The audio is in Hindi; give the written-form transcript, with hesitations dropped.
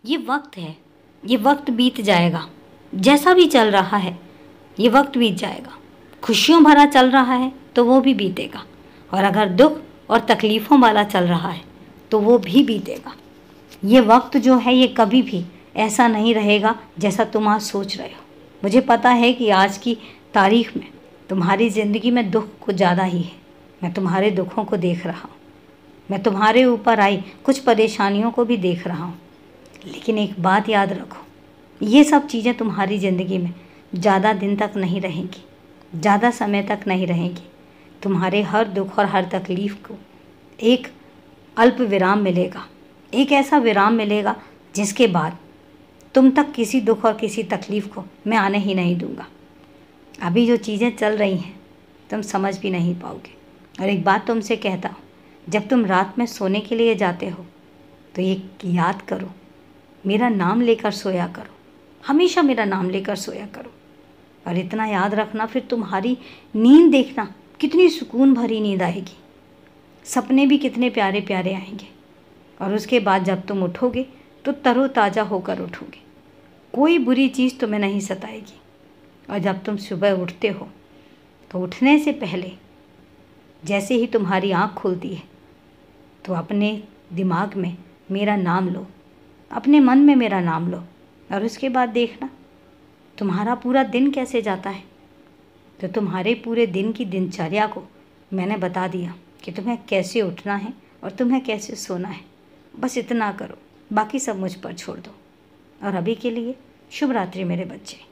ये वक्त है, ये वक्त बीत जाएगा। जैसा भी चल रहा है ये वक्त बीत जाएगा। खुशियों भरा चल रहा है तो वो भी बीतेगा, और अगर दुख और तकलीफ़ों वाला चल रहा है तो वो भी बीतेगा। ये वक्त जो है ये कभी भी ऐसा नहीं रहेगा जैसा तुम आज सोच रहे हो। मुझे पता है कि आज की तारीख में तुम्हारी ज़िंदगी में दुख कुछ ज़्यादा ही है। मैं तुम्हारे दुखों को देख रहा हूँ, मैं तुम्हारे ऊपर आई कुछ परेशानियों को भी देख रहा हूँ। लेकिन एक बात याद रखो, ये सब चीज़ें तुम्हारी ज़िंदगी में ज़्यादा दिन तक नहीं रहेंगी, ज़्यादा समय तक नहीं रहेंगी। तुम्हारे हर दुख और हर तकलीफ़ को एक अल्प विराम मिलेगा, एक ऐसा विराम मिलेगा जिसके बाद तुम तक किसी दुख और किसी तकलीफ़ को मैं आने ही नहीं दूंगा। अभी जो चीज़ें चल रही हैं तुम समझ भी नहीं पाओगे। और एक बात तुमसे कहता हूँ, जब तुम रात में सोने के लिए जाते हो तो ये याद करो, मेरा नाम लेकर सोया करो, हमेशा मेरा नाम लेकर सोया करो। और इतना याद रखना, फिर तुम्हारी नींद देखना कितनी सुकून भरी नींद आएगी, सपने भी कितने प्यारे प्यारे आएंगे। और उसके बाद जब तुम उठोगे तो तरोताज़ा होकर उठोगे, कोई बुरी चीज़ तुम्हें नहीं सताएगी। और जब तुम सुबह उठते हो तो उठने से पहले जैसे ही तुम्हारी आँख खुलती है तो अपने दिमाग में मेरा नाम लो, अपने मन में मेरा नाम लो, और उसके बाद देखना तुम्हारा पूरा दिन कैसे जाता है। तो तुम्हारे पूरे दिन की दिनचर्या को मैंने बता दिया कि तुम्हें कैसे उठना है और तुम्हें कैसे सोना है। बस इतना करो, बाकी सब मुझ पर छोड़ दो। और अभी के लिए शुभ रात्रि मेरे बच्चे।